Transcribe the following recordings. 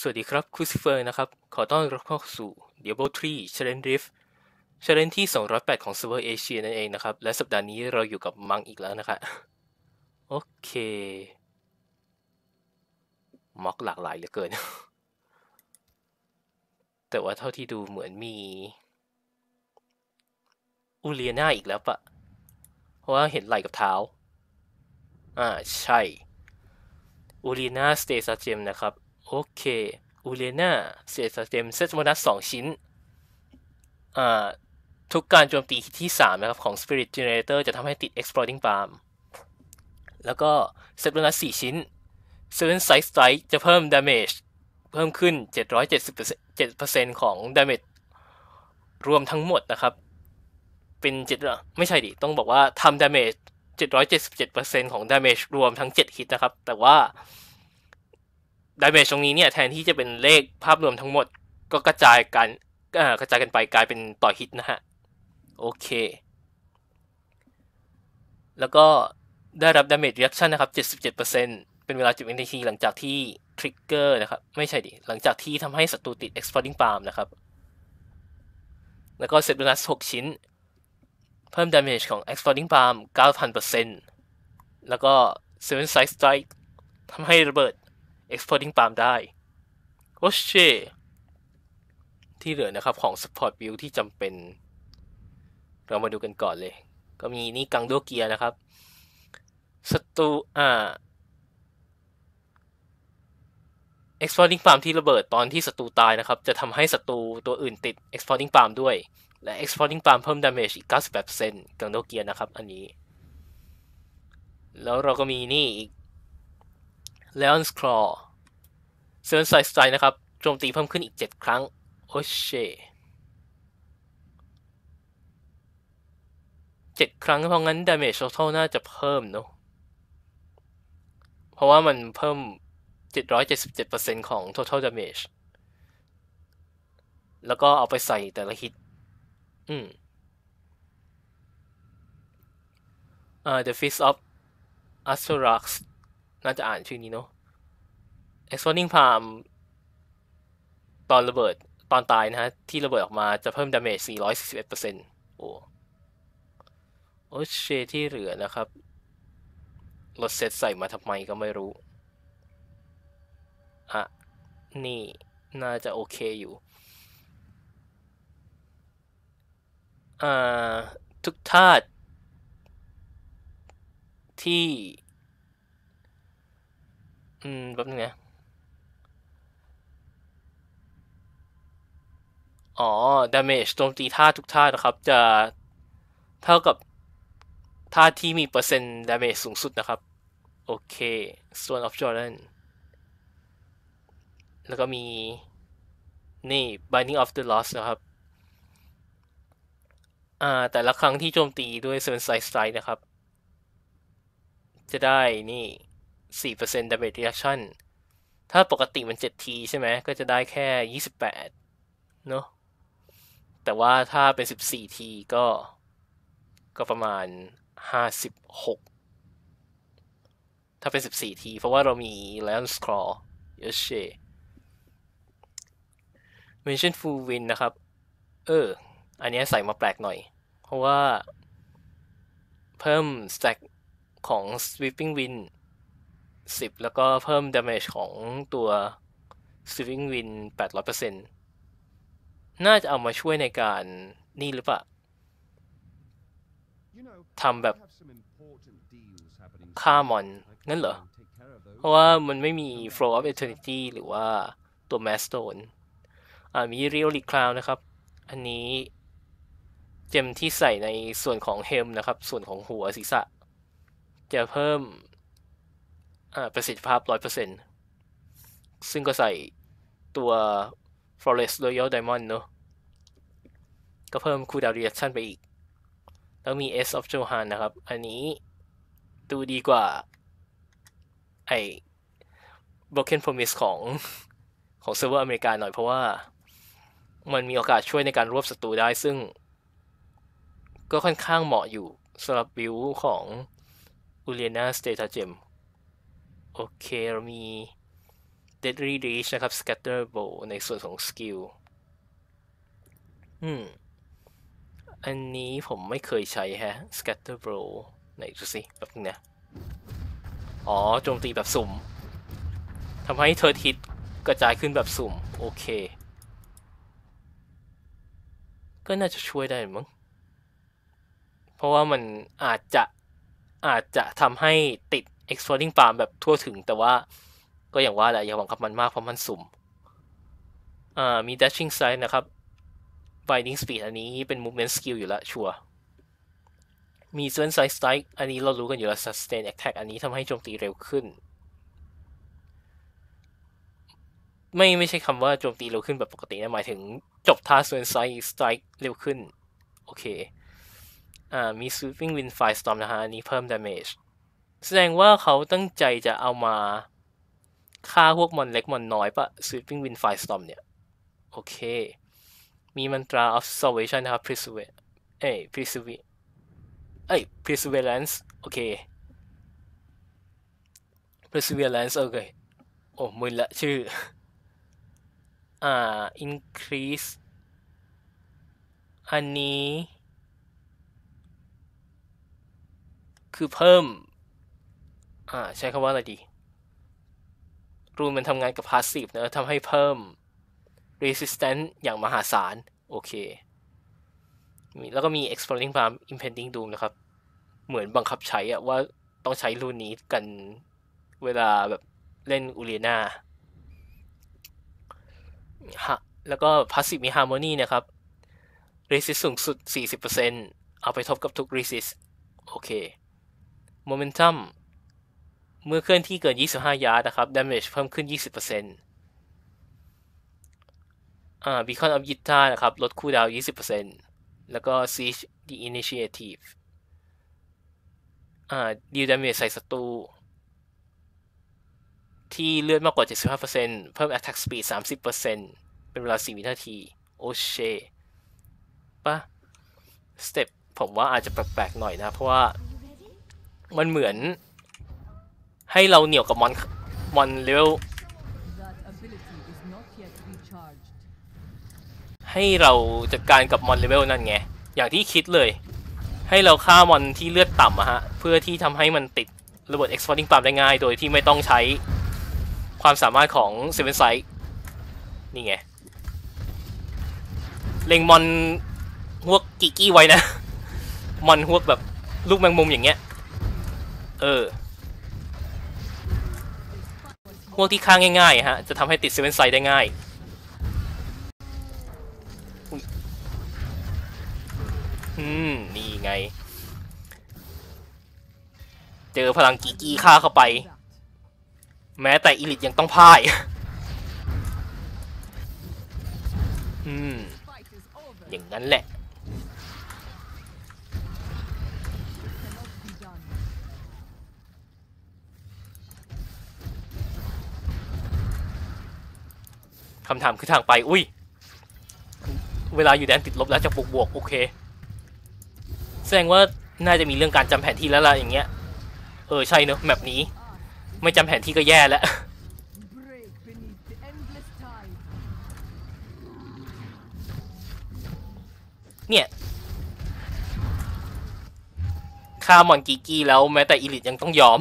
สวัสดีครับครูซิเฟอร์นะครับขอต้อนรับเข้าสู่ Diablo 3 Challenge Rift Challenge ที่208ของเซิร์ฟเวอร์เอเชียนั่นเองนะครับและสัปดาห์นี้เราอยู่กับมังอีกแล้วนะครับโอเคม็อกหลากหลายเหลือเกิน แต่ว่าเท่าที่ดูเหมือนมีอูเลียนาอีกแล้วปะเพราะว่าเห็นไหล่กับเท้าใช่อูเลียนาสเตซาเจมนะครับโอเคอูเลียนาสเตซาเจมเซตโบนัส2ชิ้นอ่าทุกการโจมตีที่3นะครับของ Spirit Generator จะทำให้ติด Exploding Palm แล้วก็เซตโบนัส4ชิ้น Seven Side Strike จะเพิ่ม damage เพิ่มขึ้น 7% ของ damage รวมทั้งหมดนะครับเป็น7ไม่ใช่ดิต้องบอกว่าทำ damage 777% ของ damage รวมทั้ง7 hit นะครับแต่ว่า damage ตรงนี้เนี่ยแทนที่จะเป็นเลขภาพรวมทั้งหมดก็กระจายกันไปกลายเป็นต่อ hit นะฮะโอเคแล้วก็ได้รับ damage reaction นะครับ 77%เป็นเวลา10 นาทีหลังจากที่ trigger นะครับไม่ใช่ดิหลังจากที่ทำให้ศัตรูติด exploding palm นะครับแล้วก็ set bonus 6 ชิ้นเพิ่ม damage ของ exploding palm 9,000% แล้วก็ seven side strike ทำให้ระเบิด exploding palm ได้โอเคที่เหลือนะครับของ support build ที่จำเป็นเรามาดูกันก่อนเลยก็มีนี่กังโดเกียนะครับศัตรูExploding Palm ที่ระเบิดตอนที่ศัตรูตายนะครับจะทำให้ศัตรูตัวอื่นติด Exploding Palm ด้วยและ Exploding Palm เพิ่ม damage อีก 98% กังโดเกียนะครับอันนี้แล้วเราก็มีนี่อีก Leon's Claw Seven Side Strike นะครับโจมตีเพิ่มขึ้นอีก7 ครั้งโอ้เช่7 ครั้งเพราะงั้น damage total น่าจะเพิ่มเนอะเพราะว่ามันเพิ่ม777% ของ total damage แล้วก็เอาไปใส่แต่ละฮิตThe Fist of Astorax น่าจะอ่านชื่อนี้เนาะ Exploding Palm ตอนระเบิดตอนตายนะฮะที่ระเบิดออกมาจะเพิ่ม damage 441% โอเคที่เหลือนะครับลดเซตใส่มาทำไมก็ไม่รู้นี่น่าจะโอเคอยู่ทุกธาตุที่แบบนึงนะdamage โจมตีธาตุทุกธาตุนะครับจะเท่ากับธาตุที่มีเปอร์เซ็นต์ damage สูงสุดนะครับโอเค Stone of Jordan แล้วก็มีนี่ Binding of the Lost นะครับแต่ละครั้งที่โจมตีด้วย Seven Side Strike นะครับจะได้นี่ 4% damage reduction ถ้าปกติมัน7 ทีใช่ไหมก็จะได้แค่28เนอะแต่ว่าถ้าเป็น14 ทีก็ประมาณ56ถ้าเป็น14 ทีเพราะว่าเรามี Lion's Claw เยอะเช่ Mention Full Wind นะครับอันนี้ใส่มาแปลกหน่อยเพราะว่าเพิ่ม stack ของ Sweeping Wind 10แล้วก็เพิ่ม damage ของตัว Sweeping Wind 800% น่าจะเอามาช่วยในการนี่หรือเปล่าทำแบบฆ่ามอนงั้นเหรอเพราะว่ามันไม่มี Flow of Eternity หรือว่าตัว Maststone มี Relic Crown นะครับอันนี้เจมที่ใส่ในส่วนของเฮมนะครับส่วนของหัวศีรษะจะเพิ่มประสิทธิภาพ 100% ซึ่งก็ใส่ตัว Flawless Royal Diamond เนอะก็เพิ่ม Cooldown Reaction ไปอีกแล้วมี S of Johan นะครับอันนี้ดูดีกว่าไอ้ Broken Promise ของเซิร์ฟเวอร์อเมริกาหน่อยเพราะว่ามันมีโอกาสช่วยในการรวบศัตรูได้ซึ่งก็ค่อนข้างเหมาะอยู่สำหรับบิลของ Uliana Stratagem โอเคเรามี Deadly Reach นะครับ Scatter Bow ในส่วนของสกิลอันนี้ผมไม่เคยใช้ฮะ Scatter Bow ไหนดูสิแบบนี้นะอ๋อโจมตีแบบสุ่มทำให้เธอทิศกระจายขึ้นแบบสุ่มโอเคก็น่าจะช่วยได้มั้งเพราะว่ามันอาจจะทำให้ติด Exploding Palm แบบทั่วถึงแต่ว่าก็อย่างว่าแหละอย่าหวังกับมันมากเพราะมันสุ่มมี Dashing Strike นะครับ Binding Speed อันนี้เป็น Movement Skill อยู่แล้วชัวร์มี Seven Side Strike อันนี้เรารู้กันอยู่แล้ว Sustain Attack อันนี้ทำให้โจมตีเร็วขึ้นไม่ใช่คำว่าโจมตีเร็วขึ้นแบบปกตินะหมายถึงจบท่า Seven Side Strike เร็วขึ้นโอเคมี Sweeping Wind Firestorm นะฮะอันนี้เพิ่ม Damage แสดงว่าเขาตั้งใจจะเอามาฆ่าพวกมอนเล็กมอนน้อยปะ Sweeping Wind Firestorm เนี่ยโอเคมีมันตรา of Salvation นะครับ Perseverance โอเค Perseverance โอเคโอ้มึนละชื่อincrease อันนี้คือเพิ่มใช้คำว่าอะไรดีรูนมันทำงานกับ passive นะทำให้เพิ่ม resistance อย่างมหาศาลโอเคแล้วก็มี Exploding Palm Impending Doom นะครับเหมือนบังคับใช้ว่าต้องใช้รูนนี้กันเวลาแบบเล่นอูเรียนาแล้วก็ Passive มี Harmony นะครับ Resist สูงสุด 40% เอาไปทบกับทุก Resist โอเค Momentum เมื่อเคลื่อนที่เกิน25 ยาร์ดนะครับ Damage เพิ่มขึ้น 20% Beacon of Yitta นะครับลดคูลดาวน์ 20% แล้วก็ Siege the Initiative Deal Damage ใส่ศัตรูที่เลือดมากกว่า 75% เพิ่ม Attack Speed 30% เป็นเวลา 4 วินาทีโอเชป่ะสเต็ปผมว่าอาจจะแปลกๆหน่อยนะเพราะว่ามันเหมือนให้เราเหนี่ยวกับมอนเลเวลให้เราจัดการกับมอนเลเวลนั่นไงอย่างที่คิดเลยให้เราฆ่ามอนที่เลือดต่ำฮะเพื่อที่ทำให้มันติดระเบิด Exploding Palm ได้ง่ายโดยที่ไม่ต้องใช้ความสามารถของ Seven Sight นี่ไงเล็งมอนพวกกิกี้ไว้นะมอนพวกแบบลูกแมงมุมอย่างเงี้ยพวกที่ฆ่าง่ายๆฮะจะทำให้ติด Seven Sight ได้ง่ายนี่ไงเจอพลังกิกี้ฆ่าเข้าไปแม้แต่อีลิทยังต้องพ่ายอย่างนั้นแหละคำถามคือทางไปอุ้ยเวลาอยู่แดนติดลบแล้วจะบวกโอเคแสดงว่าน่าจะมีเรื่องการจำแผนที่แล้วล่ะอย่างเงี้ยใช่เนอะแมปนี้ไม่จำแผนที่ก็แย่แล้วเนี่ยฆ่ามอนกิกี้แล้วแม้แต่อีลิทยังต้องยอม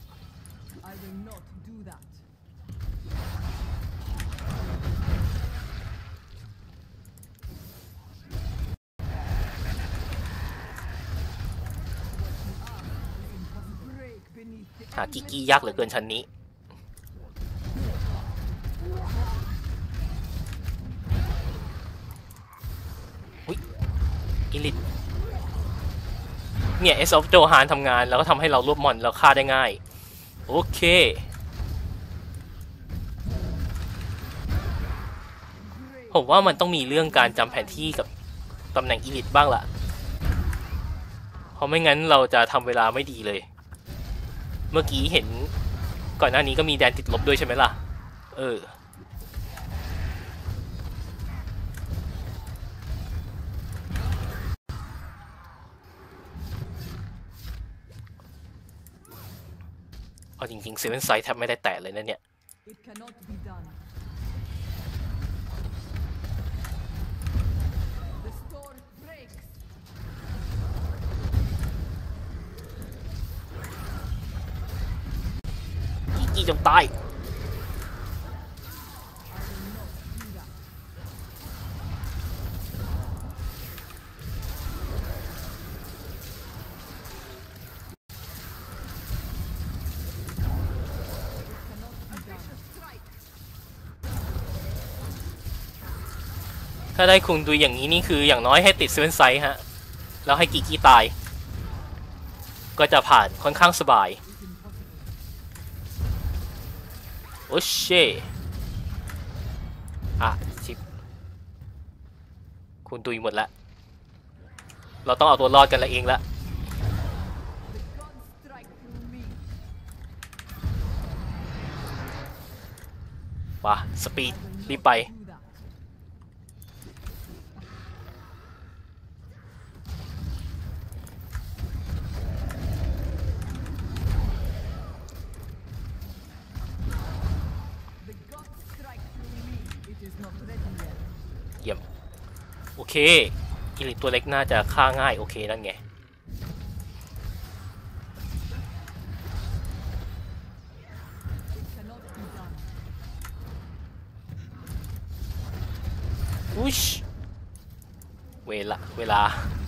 หากิกี้ยากเหลือเกินชั้นนี้อีลิทเนี่ย S of Johan ทำงานแล้วก็ทำให้เรารวบมอนแล้วฆ่าได้ง่ายโอเคผมว่ามันต้องมีเรื่องการจำแผนที่กับตำแหน่งอีลิทบ้างล่ะเพราะไม่งั้นเราจะทำเวลาไม่ดีเลยเมื่อกี้เห็นก่อนหน้านี้ก็มีแดนติดลบด้วยใช่ไหมล่ะเอาจริงๆเซเว่นไซด์แทบไม่ได้แตะเลยนะเนี่ย It cannot be done. The storm breaks. กีจงตาย ถ้าได้คุงดูอย่างนี้นี่คืออย่างน้อยให้ติดเซเว่นไซส์ฮะแล้วให้กีกี้ตายก็จะผ่านค่อนข้างสบายโอ้เช่อ่ะชิปคุณตุยหมดแล้วเราต้องเอาตัวรอดกันละเองละป่ะสปีดรีบไปเยี่ยมโอเคอิลิทตัวเล็กน่าจะฆ่าง่ายโอเคนั่นไงอุ๊ยเวลา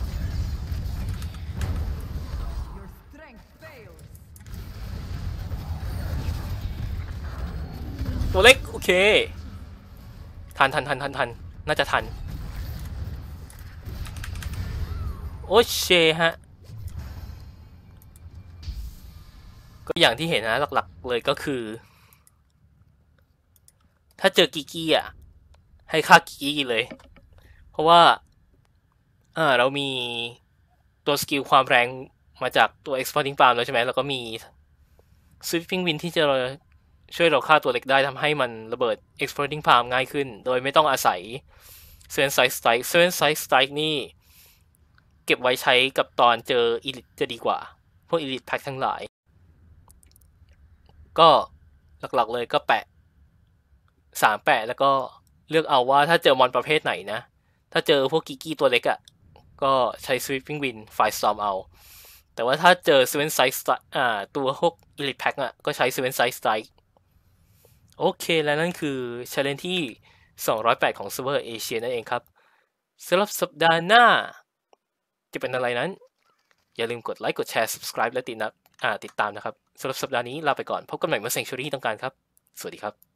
ตัวเล็กโอเคทันน่าจะทันโอเคฮะก็อย่างที่เห็นนะหลักๆเลยก็คือถ้าเจอกิกี้อ่ะให้ฆ่ากิกี้เลยเพราะว่าเรามีตัวสกิลความแรงมาจากตัว Exploding Palm แล้วใช่ไหมแล้วก็มี Sweeping Wind ที่จะช่วยเราฆ่าตัวเล็กได้ทำให้มันระเบิด Exploding Palm ง่ายขึ้นโดยไม่ต้องอาศัย Seven Side Strike Seven Side Strike นี่เก็บไว้ใช้กับตอนเจอ Elite จะดีกว่าพวก Elite Pack ทั้งหลายก็หลักๆเลยก็แปะ3แปะแล้วก็เลือกเอาว่าถ้าเจอมอนประเภทไหนนะถ้าเจอพวกกิกี้ตัวเล็กอ่ะก็ใช้ Sweeping Wind Firestorm เอาแต่ว่าถ้าเจอ Seven Side Strike ตัวพวก Elite Pack อ่ะก็ใช้ Seven Side Strike โอเคและนั่นคือ Challenge ที่208ของ Server Asia นั่นเองครับสำหรับสัปดาห์หน้าจะเป็นอะไรนั้นอย่าลืมกดไลค์กดแชร์ Subscribe และติดตามนะครับสำหรับสัปดาห์นี้ลาไปก่อนพบกันใหม่เมื่อ Sanctuary ต้องการครับสวัสดีครับ